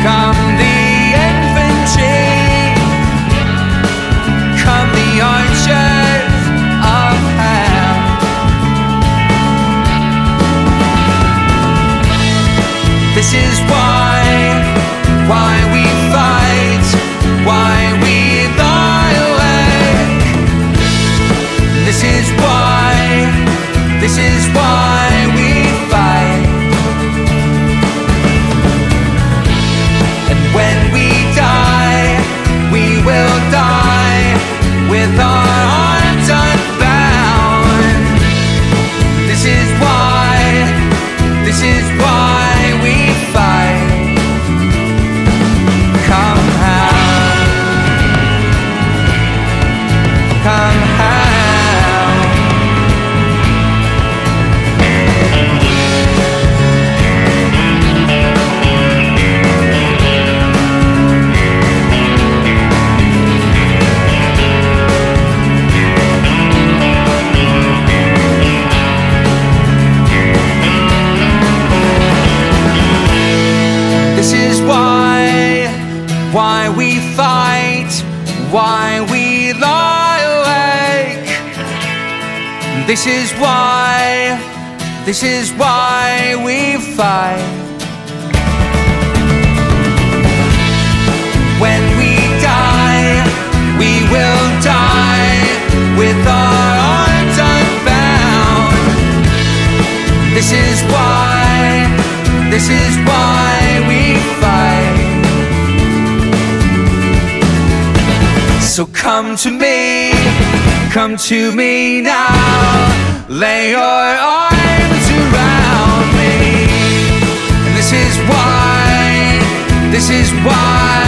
Come the infantry, come the archers of hell. This is why we fight, why we lie awake. This is why we fight. And when we die, we will die with our arms unbound. This is why we fight. Come how, come how. This is why we fight, why we lie awake. This is why we fight. When we die, we will die with our arms unbound. This is why we fight. So come to me now, lay your arms around me. This is why